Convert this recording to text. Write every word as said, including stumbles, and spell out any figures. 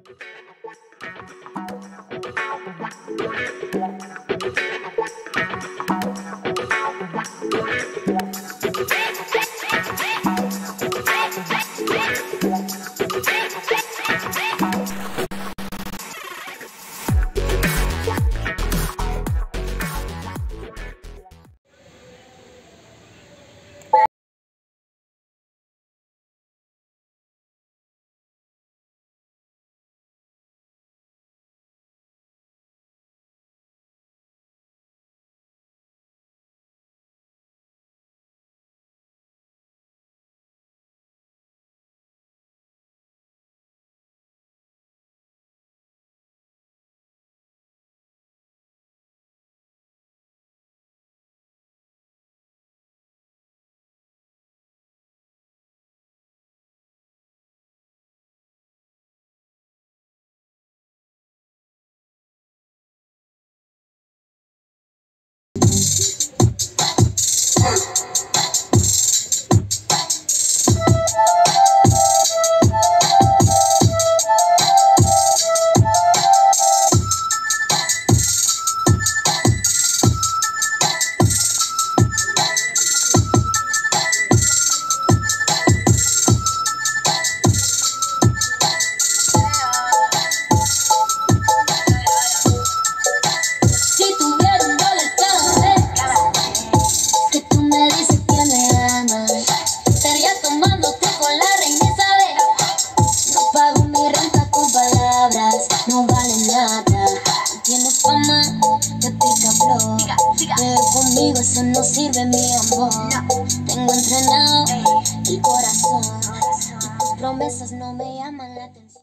No vale nada, no tienes fama de picaflor, pero conmigo eso no sirve, mi amor. Tengo entrenado el corazón y tus promesas no me llaman la atención.